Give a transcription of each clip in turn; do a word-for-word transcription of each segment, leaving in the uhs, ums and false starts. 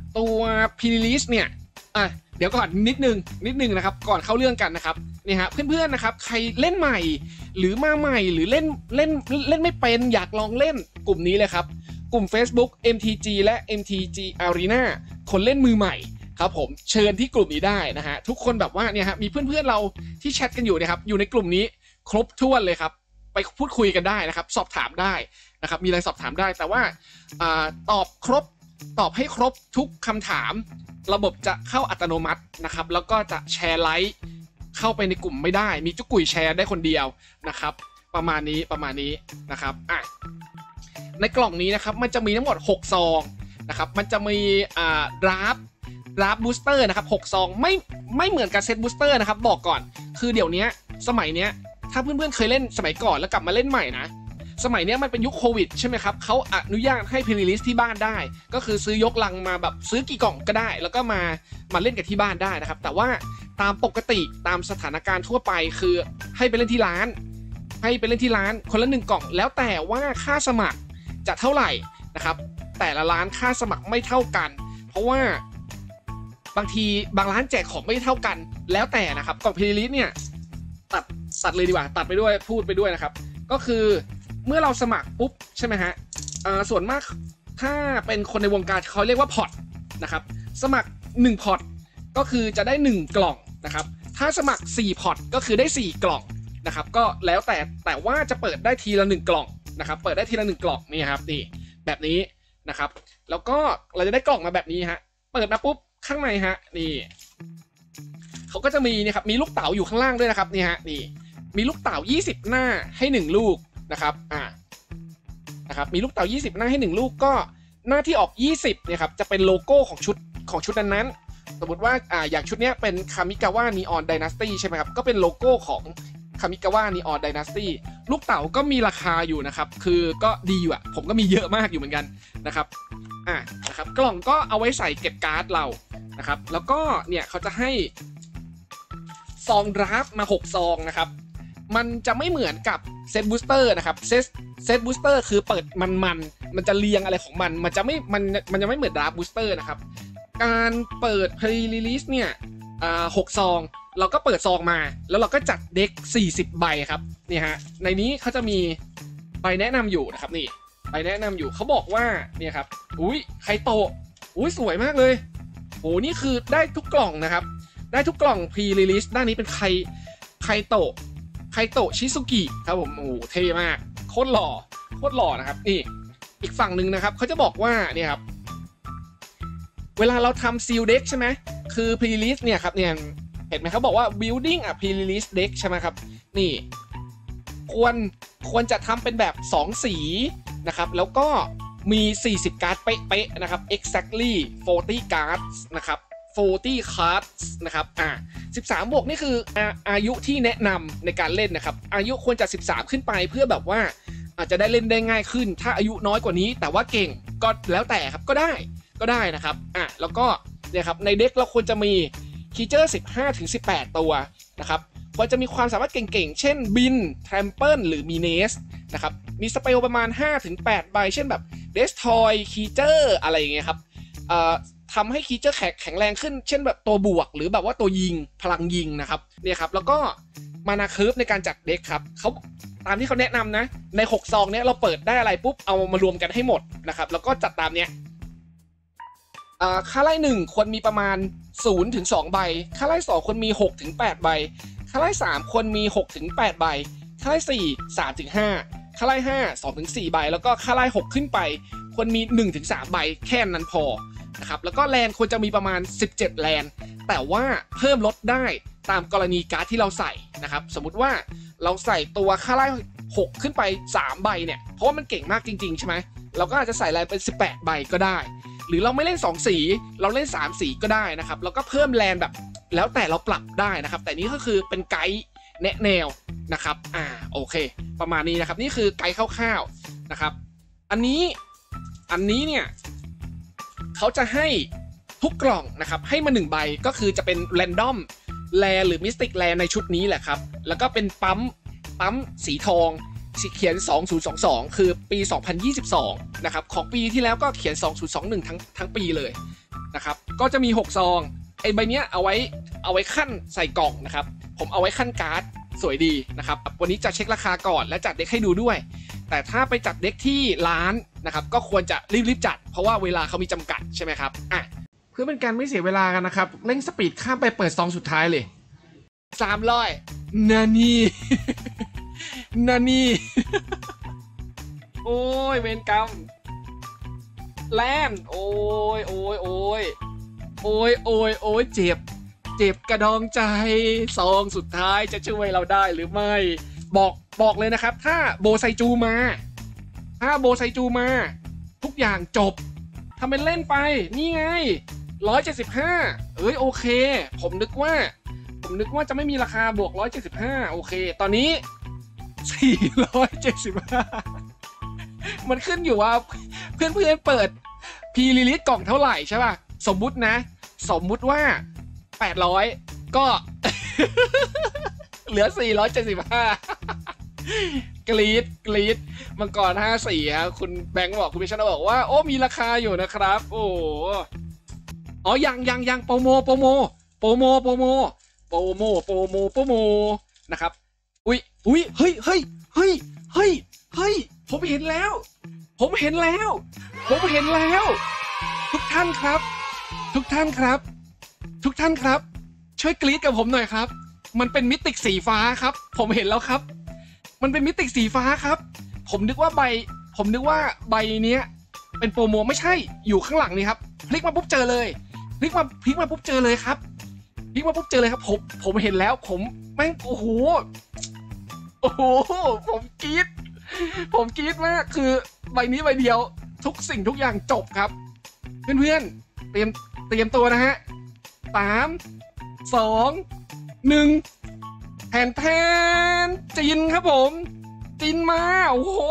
ตัว Pre-release เนี่ยอ่ะเดี๋ยวก่อนนิดนึงนิดนึงนะครับก่อนเข้าเรื่องกันนะครับนี่ฮะเพื่อนๆนะครับใครเล่นใหม่หรือมาใหม่หรือเล่นเล่นเล่นไม่เป็นอยากลองเล่นกลุ่มนี้เลยครับกลุ่ม Facebook เอ็ม ที จี และ เอ็ม ที จี Arena คนเล่นมือใหม่ครับผมเชิญที่กลุ่มนี้ได้นะฮะทุกคนแบบว่าเนี่ยฮะมีเพื่อนๆเราที่แชทกันอยู่นะครับอยู่ในกลุ่มนี้ครบถ้วนเลยครับไปพูดคุยกันได้นะครับสอบถามได้นะครับมีอะไรสอบถามได้แต่ว่าอ่าตอบครบตอบให้ครบทุกคำถามระบบจะเข้าอัตโนมัตินะครับแล้วก็จะแชร์ไลค์เข้าไปในกลุ่มไม่ได้มีจุกุยแชร์ได้คนเดียวนะครับประมาณนี้ประมาณนี้นะครับอ่ะในกล่องนี้นะครับมันจะมีทั้งหมดหกซองนะครับมันจะมีอ่าดราฟดราฟบูสเตอร์นะครับหกซองไม่ไม่เหมือนกับเซตบูสเตอร์นะครับบอกก่อนคือเดี๋ยวนี้สมัยเนี้ยถ้าเพื่อนๆเคยเล่นสมัยก่อนแล้วกลับมาเล่นใหม่นะสมัยนี้มันเป็นยุคโควิดใช่ไหมครับเขาอนุญาตให้พรีลิสที่บ้านได้ก็คือซื้อยกลังมาแบบซื้อกี่กล่องก็ได้แล้วก็มามาเล่นกันที่บ้านได้นะครับแต่ว่าตามปกติตามสถานการณ์ทั่วไปคือให้ไปเล่นที่ร้านให้ไปเล่นที่ร้านคนละหนึ่งกล่องแล้วแต่ว่าค่าสมัครจะเท่าไหร่นะครับแต่ละร้านค่าสมัครไม่เท่ากันเพราะว่าบางทีบางร้านแจกของไม่เท่ากันแล้วแต่นะครับกล่องพรีลิสเนี่ยตัดตัดเลยดีกว่าตัดไปด้วยพูดไปด้วยนะครับก็คือเมื่อเราสมัครปุ๊บใช่ไหมฮะส่วนมากถ้าเป็นคนในวงการเขาเรียกว่าพอร์ตนะครับสมัครหนึ่งพอร์ตก็คือจะได้หนึ่งกล่องนะครับถ้าสมัครสี่พอร์ตก็คือได้สี่กล่องนะครับก็แล้วแต่แต่ว่าจะเปิดได้ทีละหนึ่งกล่องนะครับเปิดได้ทีละหนึ่งกล่องนี่ครับนี่แบบนี้นะครับแล้วก็เราจะได้กล่องมาแบบนี้ฮะเปิดมาปุ๊บข้างในฮะนี่เขาก็จะมีนี่ครับมีลูกเต๋าอยู่ข้างล่างด้วยนะครับนี่ฮะนี่มีลูกเต๋ายี่สิบหน้าให้หนึ่งลูกนะครับอ่านะครับมีลูกเต๋ายี่สิบหน้าให้หนึ่งลูกก็หน้าที่ออกยี่สิบเนี่ยครับจะเป็นโลโก้ของชุดของชุดนั้นๆสมมติว่าอ่าอย่างชุดเนี้ยเป็นคามิกาวะนีออนไดนาสตี้ใช่ไหมครับก็เป็นโลโก้ของคามิกาวะนีออนไดนาสตี้ลูกเต๋าก็มีราคาอยู่นะครับคือก็ดีอ่ะผมก็มีเยอะมากอยู่เหมือนกันนะครับอ่านะครับกล่องก็เอาไว้ใส่เก็บการ์ดเรานะครับแล้วก็เนี่ยเขาจะให้ซองดราฟมาหกซองนะครับมันจะไม่เหมือนกับเซตบูสเตอร์นะครับเซตเซตบูสเตอร์คือเปิดมันมันมันจะเรียงอะไรของมันมันจะไม่มันมันจะไม่เหมือนดราฟบูสเตอร์นะครับการเปิด Pre-release เนี่ยอ่าหกซองเราก็เปิดซองมาแล้วเราก็จัดเด็กสี่สิบใบครับนี่ฮะในนี้เขาจะมีใบแนะนำอยู่นะครับนี่ใบแนะนำอยู่เขาบอกว่าเนี่ยครับอุ้ยไคโตะอุ้ยสวยมากเลยโหนี่คือได้ทุกกล่องนะครับได้ทุกกล่อง Pre-release ด้านนี้เป็นไคไคโตะไคโตะชิซุกิครับผมโอ้เท่มากโคตรหล่อโคตรหล่อนะครับนี่อีกฝั่งหนึ่งนะครับเขาจะบอกว่าเนี่ยครับเวลาเราทำซีลเด็กใช่ไหมคือ Pre-release เนี่ยครับเนี่ยเห็นไหมเขาบอกว่า building a Pre-release deck ใช่ไหมครับนี่ควรควรจะทำเป็นแบบสองสีนะครับแล้วก็มีสี่สิบการ์ดเป๊ะๆนะครับ exactly forty cards นะครับforty cards นะครับอ่าสิบสามบวกนี่คืออาอายุที่แนะนำในการเล่นนะครับอายุควรจะสิบสามขึ้นไปเพื่อแบบว่าอาจจะได้เล่นได้ง่ายขึ้นถ้าอายุน้อยกว่านี้แต่ว่าเก่งก็แล้วแต่ครับก็ได้ก็ได้นะครับอ่ะแล้วก็เนี่ยครับในเด็กเราควรจะมีคีเจอร์ สิบห้าถึงสิบแปด ตัวนะครับควรจะมีความสามารถเก่งๆเช่นบินแทรมเปิลหรือมีเนสนะครับมีสเปลประมาณ ห้าถึงแปด ใบเช่นแบบเดสทอยคีเจอร์อะไรอย่างเงี้ยครับเอ่อทำให้คีเจอร์แข็งแข็งแรงขึ้นเช่นแบบตัวบวกหรือแบบว่าตัวยิงพลังยิงนะครับเนี่ยครับแล้วก็มานาเคิร์ฟในการจัดเด็กครับเขาตามที่เขาแนะนำนะในหกซองเนี้ยเราเปิดได้อะไรปุ๊บเอามารวมกันให้หมดนะครับแล้วก็จัดตามเนี้ยค่าไล่หนึ่งควรมีประมาณศูนย์ถึงสองใบค่าไล่สองควรมีหกถึงแปดใบค่าไล่สามควรมีหกถึงแปดใบค่าไล่สี่ สามถึงห้าค่าไล่ห้า สองถึงสี่ใบแล้วก็ค่าไล่หกขึ้นไปควรมีหนึ่งถึงสามใบแค่นั้นพอนะครับแล้วก็แลนควรจะมีประมาณสิบเจ็ดแลนแต่ว่าเพิ่มลดได้ตามกรณีการ์ดที่เราใส่นะครับสมมุติว่าเราใส่ตัวค่าไล่หกขึ้นไปสามใบเนี่ยเพราะว่ามันเก่งมากจริงๆใช่ไหมเราก็อาจจะใส่แลนเป็นสิบแปดใบก็ได้หรือเราไม่เล่นสองสีเราเล่นสามสีก็ได้นะครับแล้วก็เพิ่มแลนแบบแล้วแต่เราปรับได้นะครับแต่นี้ก็คือเป็นไกด์แนะแนวนะครับอ่าโอเคประมาณนี้นะครับนี่คือไกด์คร่าวๆนะครับอันนี้อันนี้เนี่ยเขาจะให้ทุกกล่องนะครับให้มาหนึ่งใบก็คือจะเป็นแรนดอมแลหรือมิสติกแลในชุดนี้แหละครับแล้วก็เป็นปั๊มปั๊มสีทองสีเขียนสองพันยี่สิบสองคือปีสองพันยี่สิบสองนะครับของปีที่แล้วก็เขียนสองพันยี่สิบเอ็ดทั้งทั้งปีเลยนะครับก็จะมีหกซองไอ้ใบเนี้ยเอาไว้เอาไว้ขั้นใส่กล่องนะครับผมเอาไว้ขั้นการ์ดสวยดีนะครับวันนี้จะเช็คราคาก่อนและจัดเด็กให้ดูด้วยแต่ถ้าไปจัดเด็กที่ร้านนะครับก็ควรจะรีบๆจัดเพราะว่าเวลาเขามีจำกัดใช่ไหมครับอ่ะเพื่อเป็นการไม่เสียเวลากันนะครับเร่งสปีดข้ามไปเปิดซองสุดท้ายเลยสามร้อยนานี่ นานี่ โอ้ยเวรกรรมแลนโอ้ยโอ้ยโอ้ยโอ้ยโอ้ยโอ้ยเจ็บเจ็บกระดองใจซองสุดท้ายจะช่วยเราได้หรือไม่บอกบอกเลยนะครับถ้าโบไซจูมาถ้าโบไซจูมาทุกอย่างจบทำเป็นเล่นไปนี่ไงร้อยเจ็ดสิบห้าเอ้ยโอเคผมนึกว่าผมนึกว่าจะไม่มีราคาบวกร้อยเจ็ดสิบห้าโอเคตอนนี้สี่ร้อยเจ็ดสิบห้ามันขึ้นอยู่ว่าเพื่อนเพื่อนเปิดพีรีลิสกล่องเท่าไหร่ใช่ป่ะสมมุตินะสมมุติว่าแปดร้อยก็ เหลือสี่ร้อยเจ็ดสิบห้ากรีดกรีดมังกรห้าสี่ครับคุณแบงค์บอกคุณพิชนาบอกว่าโอ้มีราคาอยู่นะครับโอ้อ๋อยังยังยังโปรโมโปรโมโปรโมโปรโมโปรโมโปรโมโปรโมนะครับอุ้ยอุ้ยเฮ้ยเฮ้ยเฮ้ยเฮ้ยเฮ้ยผมเห็นแล้วผมเห็นแล้วผมเห็นแล้วทุกท่านครับทุกท่านครับทุกท่านครับช่วยกรี๊ดกับผมหน่อยครับมันเป็นมิติสีฟ้าครับผมเห็นแล้วครับมันเป็นมิติสีฟ้าครับผมนึกว่าใบผมนึกว่าใบเนี้ยเป็นโปรโมไม่ใช่อยู่ข้างหลังนี่ครับพลิกมาปุ๊บเจอเลยพลิกมาพลิกมาปุ๊บเจอเลยครับพลิกมาปุ๊บเจอเลยครับผมผมเห็นแล้วผมแม่งโอ้โหโอ้โหผมกรี๊ดผมกรี๊ดมากคือใบนี้ใบเดียวทุกสิ่งทุกอย่างจบครับเพื่อนๆเตรียมเตรียมตัวนะฮะสามสองหนึ่งแทนแทนจินครับผมจินมาโอ้โห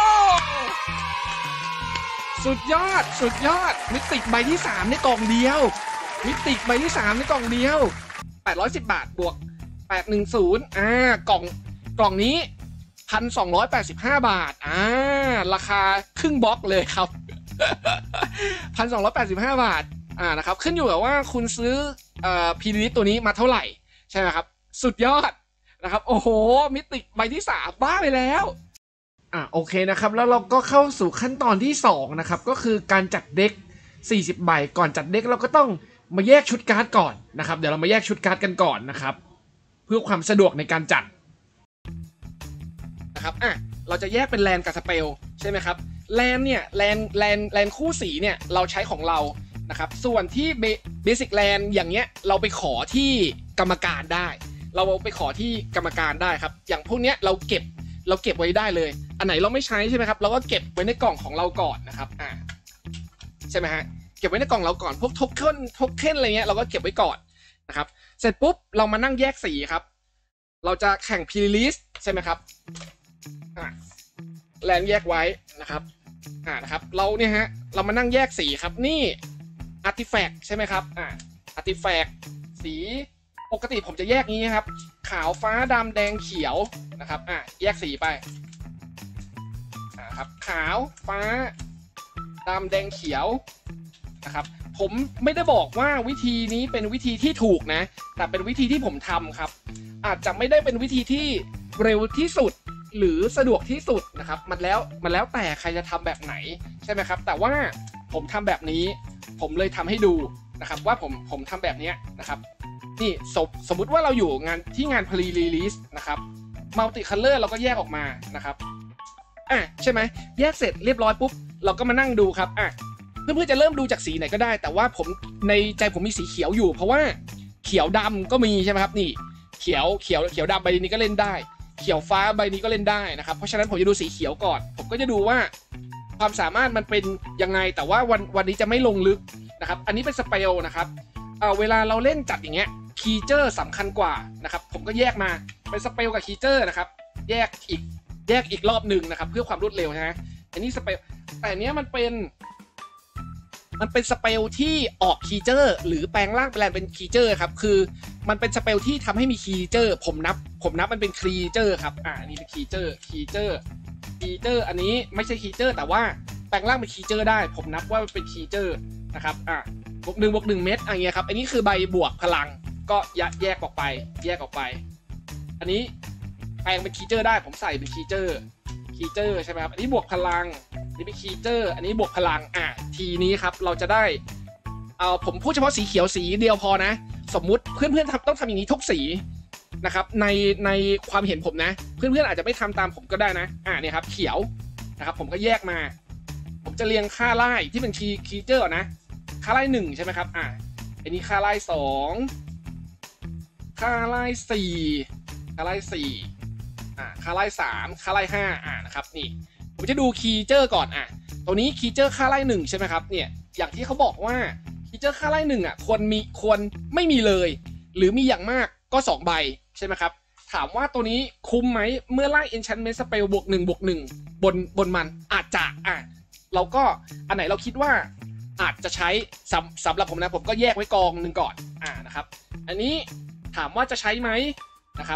สุดยอดสุดยอดมิติใบที่สามในกล่องเดียวมิติใบที่สามในกล่องเดียวแปดร้อยสิบบาทบวกแปดหนึ่งศูนย์อ่ากล่องกล่องนี้พันสองร้อยแปดสิบห้าบาทอ่าราคาครึ่งบล็อกเลยครับ พันสองร้อยแปดสิบห้าบาทอ่านะครับขึ้นอยู่กับว่าคุณซื้อเอ่อพีรีตัวนี้มาเท่าไหร่ใช่ไหมครับสุดยอดนะครับโอ้โหมิติใบที่สามบ้าไปแล้วอ่าโอเคนะครับแล้วเราก็เข้าสู่ขั้นตอนที่สองนะครับก็คือการจัดเด็กสี่สิบใบก่อนจัดเด็กเราก็ต้องมาแยกชุดการ์ดก่อนนะครับเดี๋ยวเรามาแยกชุดการ์ดกันก่อนนะครับเพื่อความสะดวกในการจัดนะครับอ่ะเราจะแยกเป็นแลนกับสเปลใช่ไหมครับแลนเนี่ยแลนแลนแลนคู่สีเนี่ยเราใช้ของเรานะครับส่วนที่เบสิกแลนอย่างเงี้ยเราไปขอที่กรรมการได้เราไปขอที่กรรมการได้ครับอย่างพวกเนี้ยเราเก็บเราเก็บไว้ได้เลยอันไหนเราไม่ใช้ใช่ไหมครับเราก็เก็บไว้ในกล่องของเราก่อนนะครับอ่าใช่ไหมฮะเก็บไว้ในกล่องเราก่อนพวกโทเค็นโทเค็นอะไรเงี้ยเราก็เก็บไว้ก่อนนะครับเสร็จปุ๊บเรามานั่งแยกสีครับเราจะแข่งพรีลิสใช่ไหมครับอ่าแลนแยกไว้นะครับอ่านะครับเราเนี่ยฮะเรามานั่งแยกสีครับนี่อาร์ติแฟกต์ใช่ไหมครับอ่าอาร์ติแฟกต์สีปกติผมจะแยกนี้ครับขาวฟ้าดำแดงเขียวนะครับอ่ะแยกสีไปอ่าครับขาวฟ้าดำแดงเขียวนะครับผมไม่ได้บอกว่าวิธีนี้เป็นวิธีที่ถูกนะแต่เป็นวิธีที่ผมทำครับอาจจะไม่ได้เป็นวิธีที่เร็วที่สุดหรือสะดวกที่สุดนะครับมันแล้วมันแล้วแต่ใครจะทำแบบไหนใช่ไหมครับแต่ว่าผมทำแบบนี้ผมเลยทำให้ดูนะครับว่าผมผมทำแบบนี้นะครับนี่สมสมมุติว่าเราอยู่งานที่งาน pre-release นะครับ multi color เราก็แยกออกมานะครับอ่ะใช่ไหมแยกเสร็จเรียบร้อยปุ๊บเราก็มานั่งดูครับอ่ะเพื่อนๆจะเริ่มดูจากสีไหนก็ได้แต่ว่าผมในใจผมมีสีเขียวอยู่เพราะว่าเขียวดำก็มีใช่ไหมครับนี่เขียวเขียวเขียวดำใบนี้ก็เล่นได้เขียวฟ้าใบนี้ก็เล่นได้นะครับเพราะฉะนั้นผมจะดูสีเขียวก่อนผมก็จะดูว่าความสามารถมันเป็นยังไงแต่ว่าวันวันนี้จะไม่ลงลึกนะครับอันนี้เป็นสเปลนะครับเอ่อเวลาเราเล่นจัดอย่างเงี้ยคีเจอร์สำคัญกว่านะครับผมก็แยกมาเป็นสเปลกับคีเจอร์นะครับแยกอีกแยกอีกรอบหนึ่งนะครับเพื่อความรวดเร็วนะฮะอันนี้สเปลแต่เนี้ยมันเป็นมันเป็นสเปลที่ออกคีเจอร์หรือแปลงร่างแปลงเป็นคีเจอร์ครับคือมันเป็นสเปลที่ทำให้มีคีเจอร์ผมนับผมนับมันเป็นคีเจอร์ครับอ่านี่เป็นคีเจอร์คีเจอร์คีเจอร์อันนี้ไม่ใช่คีเจอร์แต่ว่าแปลงร่างเป็นคีเจอร์ได้ผมนับว่ามันเป็นคีเจอร์นะครับอ่าบวกหนึ่งบวกหนึ่งเม็ดอะไรเงี้ยครับอันนี้คือใบบวกพลังก็แยกออกไปแยกออกไปอันนี้แปลงเป็นคีย์เจอร์ได้ผมใส่เป็นคีย์เจอร์คีย์เจอร์ใช่ไหมครับอันนี้บวกพลังนี่เป็นคีย์เจอร์อันนี้บวกพลังอ่ะทีนี้ครับเราจะได้เอาผมพูดเฉพาะสีเขียวสีเดียวพอนะสมมุติเพื่อนๆต้องทำอย่างนี้ทุกสีนะครับในในความเห็นผมนะเพื่อนๆอาจจะไม่ทำตามผมก็ได้นะอ่าเนี่ยครับเขียวนะครับผมก็แยกมาผมจะเรียงค่าไล่ที่เป็นคีย์คีย์เจอร์นะค่าไล่หนึ่งใช่ไหมครับอ่าอันนี้ค่าไล่สองค่าไล่สี่ค่าไล่สี่อ่าค่าไล่สามค่าไล่ห้าอ่านะครับนี่ผมจะดูคีย์เจอร์ก่อนอ่ะตัวนี้คีย์เจอร์ค่าไล่หนึ่งใช่ไหมครับเนี่ยอย่างที่เขาบอกว่าคีย์เจอร์ค่าไล่หนึ่งอ่ะควรมีควรไม่มีเลยหรือมีอย่างมากก็สองใบใช่ไหมครับถามว่าตัวนี้คุ้มไหมเมื่อไล่ enchantment spell บวกหนึ่งบวกหนึ่งบนบนมันอาจจะอ่ะเราก็อันไหนเราคิดว่าอาจจะใช้สำสำหรับผมนะผมก็แยกไว้กองหนึ่งก่อนอ่านะครับอันนี้ถามว่าจะใช้ไหมนะครับ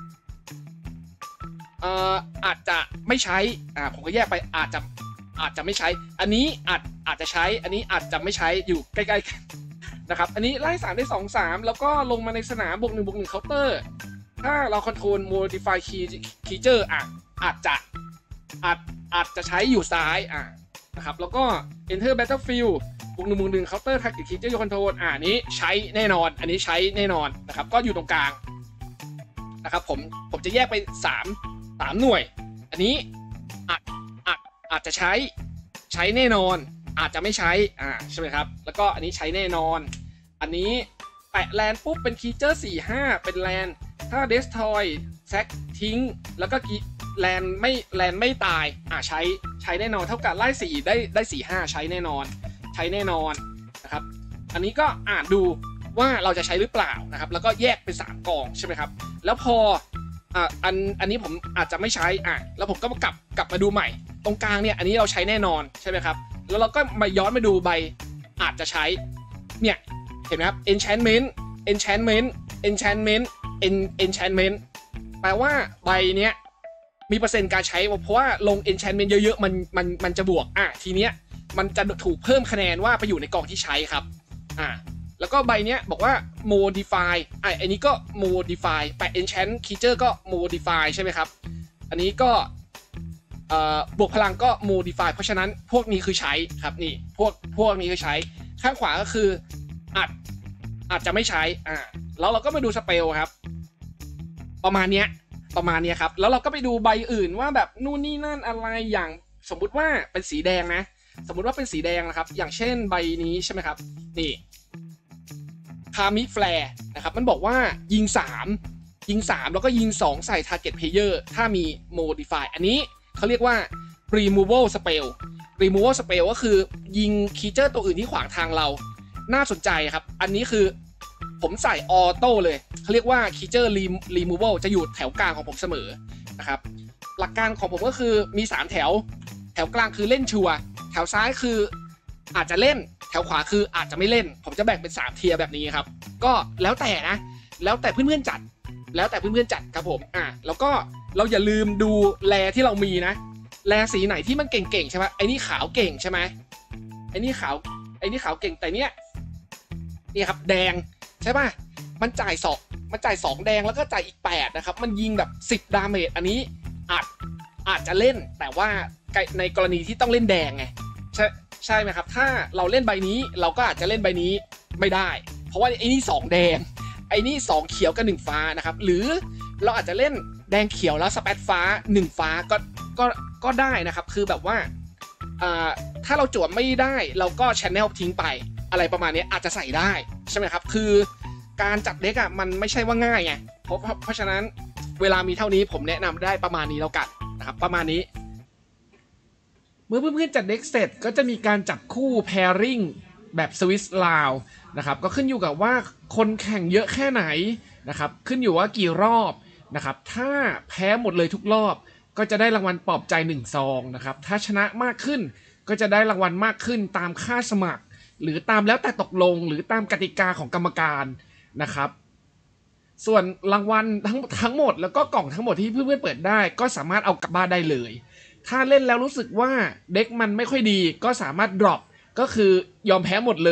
เอ่ออาจจะไม่ใช้อ่าผมก็แยกไปอาจจะอาจจะไม่ใช้อันนี้อาจอาจจะใช้อันนี้อาจจะไม่ใช้อยู่ใกล้ๆกันนะครับอันนี้ไล่สามได้สอง สามแล้วก็ลงมาในสนามบวกหนึ่งบวกหนึ่งเคาน์เตอร์ถ้าเราคอนโทรล modify key creature อ่ะอาจจะอาจอาจจะใช้อยู่ซ้ายอ่ะนะครับแล้วก็ enter battlefield บวกหนึ่งบวกหนึ่งเคาน์เตอร์ target creature you control อ่านี้ใช้แน่นอนอันนี้ใช้แน่นอนนะครับก็อยู่ตรงกลางนะครับผมผมจะแยกไปสาม สามหน่วยอันนี้อาจอาจอาจจะใช้ใช้แน่นอนอาจจะไม่ใช้อ่าใช่ไหมครับแล้วก็อันนี้ใช้แน่นอนอันนี้แปะแลนปุ๊บเป็นคีย์เจอร์สี่ ห้าเป็นแลนถ้า destroy แซกทิ้งแล้วก็แลนไม่แลนไม่ตายอ่าใช้ใช้แน่นอนเท่ากับไล่สี่ได้ได้สี่ ห้าใช้แน่นอนใช้แน่นอนนะครับอันนี้ก็อ่านดูว่าเราจะใช้หรือเปล่านะครับแล้วก็แยกเป็นสามกองใช่ไหมครับแล้วพออ่าอันอันนี้ผมอาจจะไม่ใช้อ่ะแล้วผมก็กลับกลับมาดูใหม่ตรงกลางเนี่ยอันนี้เราใช้แน่นอนใช่ไหมครับแล้วเราก็มาย้อนมาดูใบอาจจะใช้เนี่ยเห็นไหมครับ enchantment enchantment enchantment enchantment แปลว่าใบเนี้ยมีเปอร์เซ็นต์การใช้เพราะว่าลง enchantment เยอะๆมันมันมันจะบวกอ่ะทีเนี้ยมันจะถูกเพิ่มคะแนนว่าไปอยู่ในกองที่ใช้ครับอ่าแล้วก็ใบเนี้ยบอกว่า modify อ่ะอันนี้ก็ modify แปะ enchant creature ก็ modify ใช่ไหมครับอันนี้ก็บวกพลังก็ modify เพราะฉะนั้นพวกนี้คือใช้ครับนี่พวกพวกนี้คือใช้ข้างขวาก็คืออาจอาจจะไม่ใช้อ่าแล้วเราก็มาดูสเปลครับประมาณเนี้ยประมาณเนี้ยครับแล้วเราก็ไปดูใบอื่นว่าแบบนู่นนี่นั่นอะไรอย่างสมมุติว่าเป็นสีแดงนะสมมุติว่าเป็นสีแดงนะครับอย่างเช่นใบนี้ใช่ไหมครับนี่คามิแฟร์นะครับมันบอกว่ายิงสามยิงสามแล้วก็ยิงสองใส่ target player ถ้ามี modify อันนี้เขาเรียกว่า removal spell removal spell ก็คือยิงคีย์เจอร์ตัวอื่นที่ขวางทางเราน่าสนใจครับอันนี้คือผมใส่ออโต้เลยเขาเรียกว่าคีย์เจอร์ removal จะอยู่แถวกลางของผมเสมอนะครับหลักการของผมก็คือมีสามแถวแถวกลางคือเล่นชัวร์แถวซ้ายคืออาจจะเล่นแถวขวาคืออาจจะไม่เล่นผมจะแบ่งเป็นสามเทียร์แบบนี้ครับก็แล้วแต่นะแล้วแต่เพื่อนๆจัดแล้วแต่เพื่อนๆจัดครับผมอ่ะแล้วก็เราอย่าลืมดูแลที่เรามีนะแลสีไหนที่มันเก่งๆใช่ไหมไอ้นี่ขาวเก่งใช่ไหมไอ้นี่ขาวไอ้นี่ขาวเก่งแต่เนี้ยนี่ครับแดงใช่ป่ะมันจ่ายสองมันจ่ายสองแดงแล้วก็จ่ายอีกแปดนะครับมันยิงแบบสิบดาเมจอันนี้อาจอาจจะเล่นแต่ว่าในกรณีที่ต้องเล่นแดงไงใช่ใช่ไหมครับถ้าเราเล่นใบนี้เราก็อาจจะเล่นใบนี้ไม่ได้เพราะว่าไอ้นี่สองแดงไอ้นี่สองเขียวกับหนึ่งฟ้านะครับหรือเราอาจจะเล่นแดงเขียวแล้วสเปซฟ้าหนึ่งฟ้าก็ก็ก็ได้นะครับคือแบบว่าถ้าเราจวดไม่ได้เราก็ channel ทิ้งไปอะไรประมาณนี้อาจจะใส่ได้ใช่ไหมครับคือการจัดเด็กอ่ะมันไม่ใช่ว่าง่ายไงเพราะเพราะฉะนั้นเวลามีเท่านี้ผมแนะนำได้ประมาณนี้แล้วกันนะครับประมาณนี้เมื่อเพื่อนๆจัดเด็กเสร็จก็จะมีการจับคู่ pairing แบบสวิสลาวนะครับก็ขึ้นอยู่กับว่าคนแข่งเยอะแค่ไหนนะครับขึ้นอยู่ว่ากี่รอบนะครับถ้าแพ้หมดเลยทุกรอบก็จะได้รางวัลปลอบใจหนึ่งซองนะครับถ้าชนะมากขึ้นก็จะได้รางวัลมากขึ้นตามค่าสมัครหรือตามแล้วแต่ตกลงหรือตามกติกาของกรรมการนะครับส่วนรางวัลทั้งทั้งหมดแล้วก็กล่องทั้งหมดที่เพื่อนๆเปิดได้ก็สามารถเอากลับบ้านได้เลยถ้าเล่นแล้วรู้สึกว่าเด็กมันไม่ค่อยดีก็สามารถ drop ก็คือยอมแพ้หมดเลย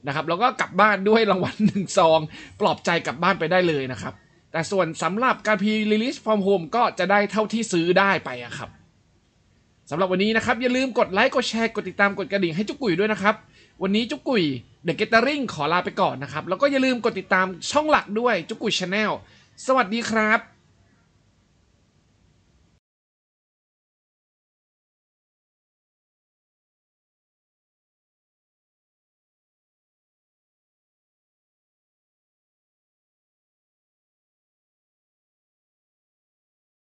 นะครับแล้วก็กลับบ้านด้วยรางวัลหนึ่งซองปลอบใจกลับบ้านไปได้เลยนะครับแต่ส่วนสำหรับการ Pre-Release from Home ก็จะได้เท่าที่ซื้อได้ไปอะครับสำหรับวันนี้นะครับอย่าลืมกดไลค์กดแชร์กดติดตามกดกระดิ่งให้จุกกุยด้วยนะครับวันนี้จุกกุย The Gathering ขอลาไปก่อนนะครับแล้วก็อย่าลืมกดติดตามช่องหลักด้วยจุกกุย Channel สวัสดีครับ